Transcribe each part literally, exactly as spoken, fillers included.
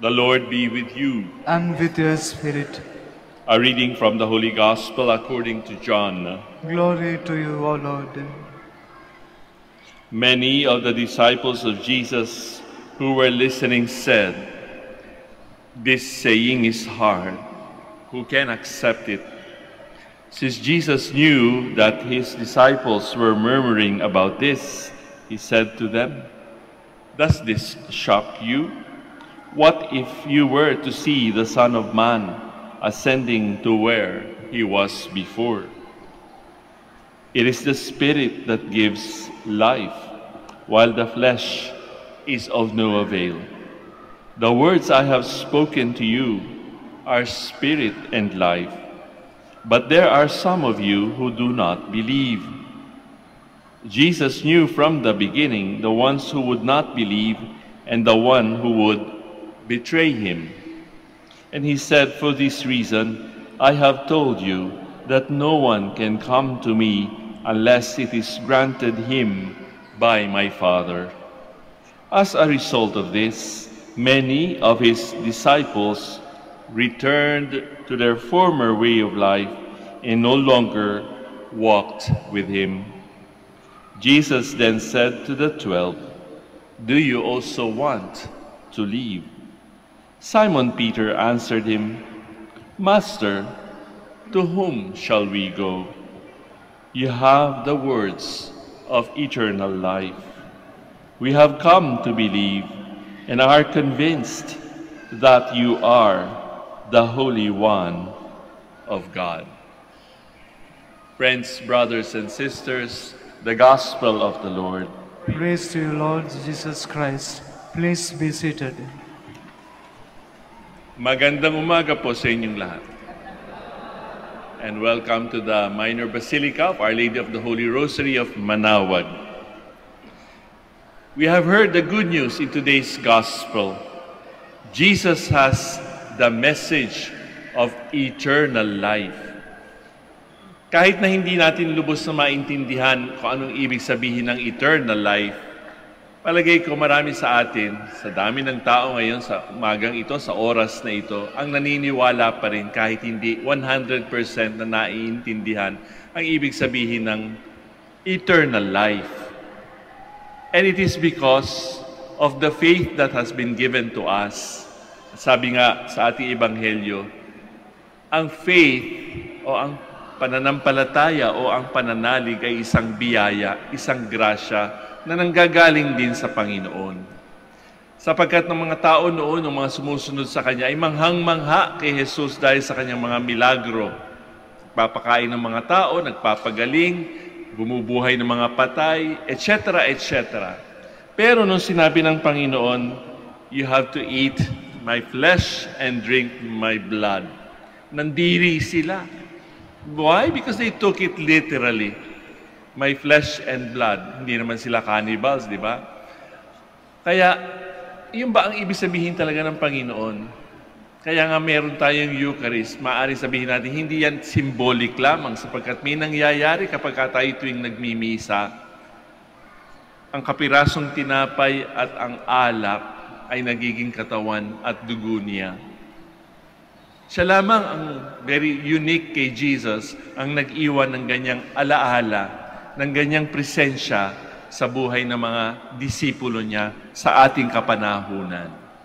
The Lord be with you. And with your spirit. A reading from the Holy Gospel according to John. Glory to you, O Lord. Many of the disciples of Jesus who were listening said, "This saying is hard. Who can accept it?" Since Jesus knew that his disciples were murmuring about this, he said to them, "Does this shock you? What if you were to see the Son of Man ascending to where he was before? It is the Spirit that gives life, while the flesh is of no avail. The words I have spoken to you are spirit and life, but there are some of you who do not believe." Jesus knew from the beginning the ones who would not believe and the one who would betray him. And he said, "For this reason, I have told you that no one can come to me unless it is granted him by my Father." As a result of this, many of his disciples returned to their former way of life and no longer walked with him. Jesus then said to the twelve, "Do you also want to leave?" Simon Peter answered him, "Master, to whom shall we go? You have the words of eternal life. We have come to believe and are convinced that you are the Holy One of God." Friends, brothers, and sisters, the Gospel of the Lord. Praise to you, Lord Jesus Christ. Please be seated. Magandang umaga po sa inyong lahat. And welcome to the Minor Basilica of Our Lady of the Holy Rosary of Manaoag. We have heard the good news in today's Gospel. Jesus has the message of eternal life. Kahit na hindi natin lubos na maintindihan kung anong ibig sabihin ng eternal life, palagay ko marami sa atin, sa dami ng tao ngayon sa umagang ito, sa oras na ito, ang naniniwala pa rin kahit hindi one hundred percent na naiintindihan ang ibig sabihin ng eternal life. And it is because of the faith that has been given to us. Sabi nga sa ating ebanghelyo, ang faith o ang pananampalataya o ang pananalig ay isang biyaya, isang grasya na nanggagaling din sa Panginoon. Sapagkat ng mga tao noon, ng mga sumusunod sa Kanya, ay manghang-mangha kay Jesus dahil sa Kanyang mga milagro. Nagpapakain ng mga tao, nagpapagaling, bumubuhay ng mga patay, et cetera, et cetera. Pero nung sinabi ng Panginoon, "You have to eat my flesh and drink my blood," nandiri sila. Why? Because they took it literally. My flesh and blood. Hindi naman sila cannibals, di ba? Kaya, yun ba ang ibig sabihin talaga ng Panginoon? Kaya nga meron tayong Eucharist. Maaari sabihin natin, hindi yan symbolic lamang sapagkat may nangyayari kapag tayo tuwing nagmimisa. Ang kapirasong tinapay at ang alak ay nagiging katawan at dugo niya. Siya lamang ang very unique kay Jesus ang nag-iwan ng ganyang alaala, ng ganyang presensya sa buhay ng mga disipulo niya sa ating kapanahunan.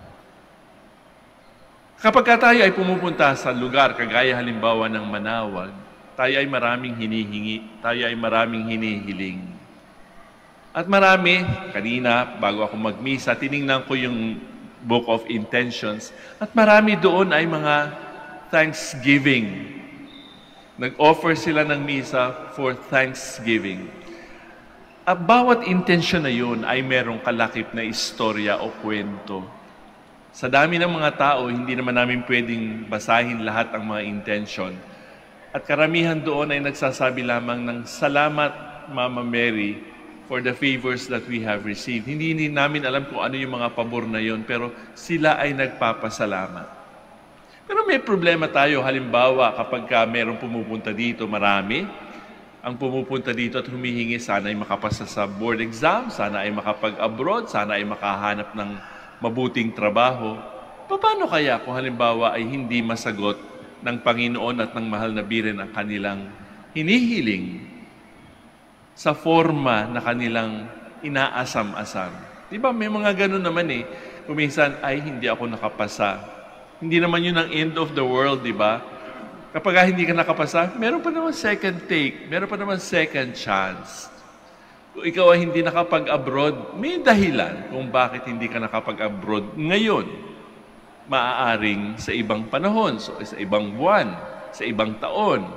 Kapag tayo ay pumupunta sa lugar, kagaya halimbawa ng Manaoag, tayo ay maraming hinihingi, tayo ay maraming hinihiling. At marami, kanina, bago ako magmisa, tiningnan ko yung Book of Intentions, at marami doon ay mga thanksgiving. Nag-offer sila ng misa for thanksgiving. At bawat intensyon na yun ay merong kalakip na istorya o kwento. Sa dami ng mga tao, hindi naman namin pwedeng basahin lahat ang mga intensyon. At karamihan doon ay nagsasabi lamang ng salamat, Mama Mary, for the favors that we have received. Hindi, hindi namin alam kung ano yung mga pabor na yun, pero sila ay nagpapasalamat. Pero may problema tayo, halimbawa, kapag ka merong pumupunta dito, marami, ang pumupunta dito at humihingi, sana ay makapasa sa board exam, sana ay makapag-abroad, sana ay makahanap ng mabuting trabaho. paano kaya kung halimbawa ay hindi masagot ng Panginoon at ng mahal na birin ang kanilang hinihiling sa forma na kanilang inaasam-asam? Di ba may mga ganun naman eh. Kuminsan, ay hindi ako nakapasa. Hindi naman yun ang end of the world, di ba? Kapag hindi ka nakapasa, meron pa naman second take, meron pa naman second chance. Kung ikaw ay hindi nakapag-abroad, may dahilan kung bakit hindi ka nakapag-abroad ngayon. Maaaring sa ibang panahon, so sa ibang buwan, sa ibang taon.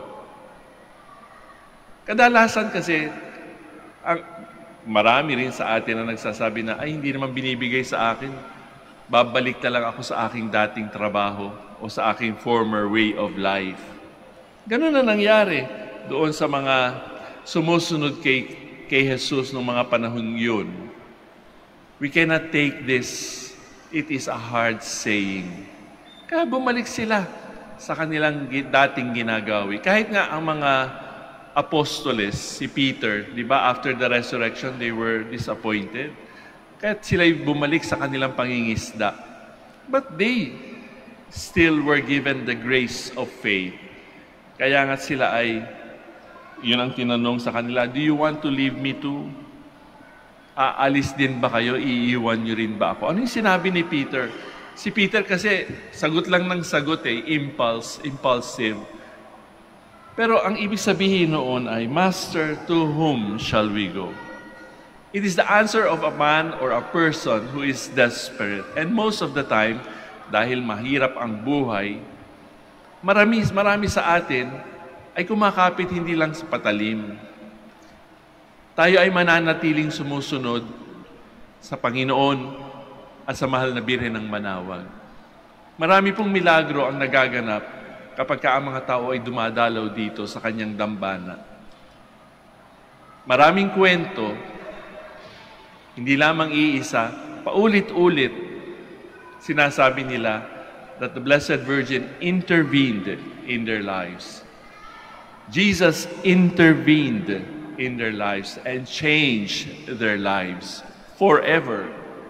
Kadalasan kasi, ang, marami rin sa atin na nagsasabi na, ay hindi naman binibigay sa akin, babalik na lang ako sa aking dating trabaho o sa aking former way of life. Ganun na nangyari doon sa mga sumusunod kay, kay Jesus noong mga panahon yun. We cannot take this. It is a hard saying. Kaya bumalik sila sa kanilang dating ginagawi. Kahit nga ang mga apostoles, si Peter, di ba, after the resurrection, they were disappointed. Kahit sila'y bumalik sa kanilang pangingisda. But they still were given the grace of faith. Kaya nga sila ay, yun ang tinanong sa kanila, do you want to leave me too? Aalis din ba kayo? Iiwan nyo rin ba ako? Ano yung sinabi ni Peter? Si Peter kasi, sagot lang ng sagot eh, impulse, impulsive. Pero ang ibig sabihin noon ay, Master, to whom shall we go? It is the answer of a man or a person who is desperate. And most of the time, dahil mahirap ang buhay, marami, marami sa atin ay kumakapit hindi lang sa patalim. Tayo ay mananatiling sumusunod sa Panginoon at sa mahal na Birhen ng Manaoag. Marami pong milagro ang nagaganap kapag ka ang mga tao ay dumadalaw dito sa kanyang dambana. Maraming kwento, hindi lamang iisa, paulit-ulit, sinasabi nila that the Blessed Virgin intervened in their lives. Jesus intervened in their lives and changed their lives forever.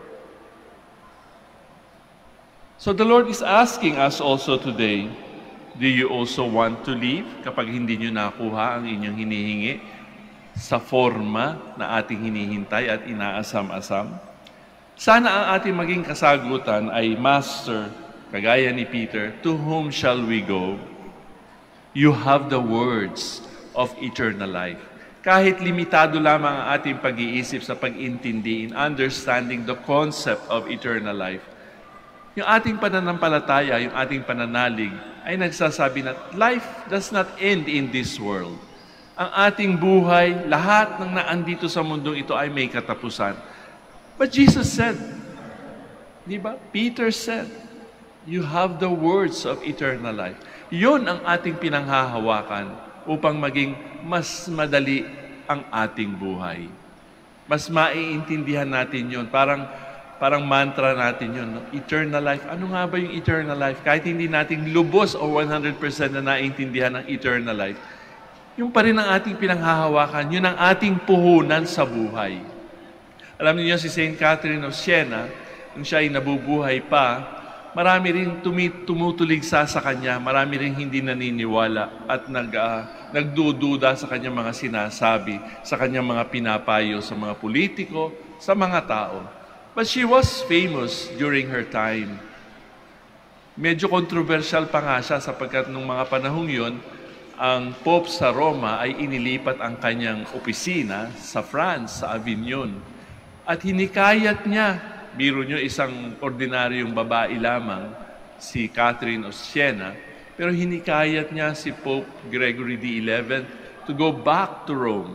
So the Lord is asking us also today, do you also want to leave kapag hindi nyo nakuha ang inyong hinihingi sa forma na ating hinihintay at inaasam-asam? Sana ang ating maging kasagutan ay, Master, kagaya ni Peter, to whom shall we go? You have the words of eternal life. Kahit limitado lamang ang ating pag-iisip sa pag-intindi in understanding the concept of eternal life, yung ating pananampalataya, yung ating pananalig, ay nagsasabi na life does not end in this world. Ang ating buhay, lahat ng naandito sa mundong ito ay may katapusan. But Jesus said, di ba? Peter said, you have the words of eternal life. Yun ang ating pinanghahawakan upang maging mas madali ang ating buhay. Mas maiintindihan natin yun. Parang, parang mantra natin yun. No? Eternal life. Ano nga ba yung eternal life? Kahit hindi natin lubos o one hundred percent na naiintindihan ng eternal life, yung pa rin ang ating pinanghahawakan, yun ang ating puhunan sa buhay. Alam niyo si Saint Catherine of Siena, nung siya ay nabubuhay pa, marami rin tumutuligsa sa kanya, marami rin hindi naniniwala at nag, uh, nagdududa sa kanyang mga sinasabi, sa kanyang mga pinapayo sa mga politiko, sa mga tao. But she was famous during her time. Medyo controversial pa nga siya sapagkat nung mga panahong yun, ang Pope sa Roma ay inilipat ang kanyang opisina sa France, sa Avignon. At hinikayat niya, biro nyo isang ordinaryong babae lamang, si Catherine of Siena, pero hinikayat niya si Pope Gregory the eleventh to go back to Rome.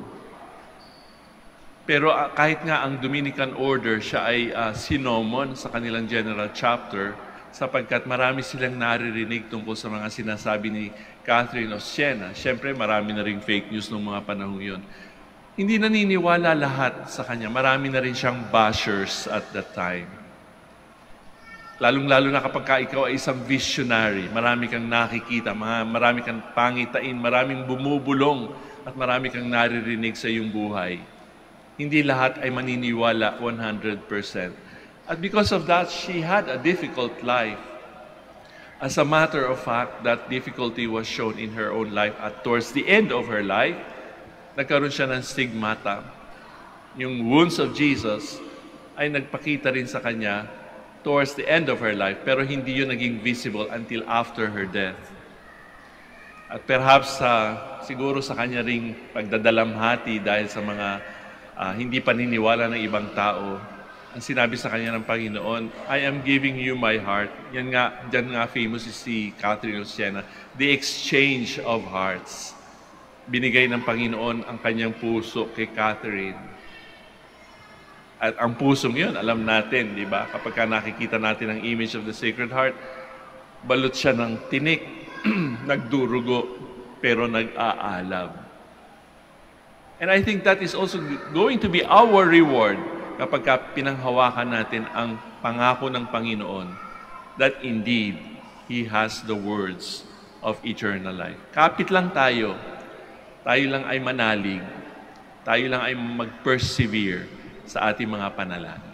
Pero uh, kahit nga ang Dominican Order, siya ay uh, sinomon sa kanilang general chapter, sapagkat marami silang naririnig tungkol sa mga sinasabi ni Catherine of Siena. Siyempre, marami na ring fake news ng mga panahong yun. Hindi naniniwala lahat sa kanya. Marami na rin siyang bashers at that time. Lalong-lalo na kapag ka ikaw ay isang visionary, marami kang nakikita, marami kang pangitain, maraming bumubulong, at marami kang naririnig sa iyong buhay. Hindi lahat ay maniniwala one hundred percent. At because of that, she had a difficult life. As a matter of fact, that difficulty was shown in her own life at towards the end of her life, nagkaroon siya ng stigmata. Yung wounds of Jesus ay nagpakita rin sa kanya towards the end of her life, pero hindi yun naging visible until after her death. At perhaps uh, siguro sa kanya ring pagdadalamhati dahil sa mga uh, hindi paniniwala ng ibang tao, ang sinabi sa kanya ng Panginoon, I am giving you my heart. Yan nga, dyan nga famous si Catherine of Siena, the exchange of hearts. Binigay ng Panginoon ang kanyang puso kay Catherine. At ang pusong yun, alam natin, di ba? Kapag ka nakikita natin ang image of the Sacred Heart, balot siya ng tinik, nagdurugo, pero nag-aalab. And I think that is also going to be our reward kapag ka pinanghawakan natin ang pangako ng Panginoon that indeed He has the words of eternal life. Kapit lang tayo. Tayo lang ay manalig. Tayo lang ay magpersevere sa ating mga panalangin.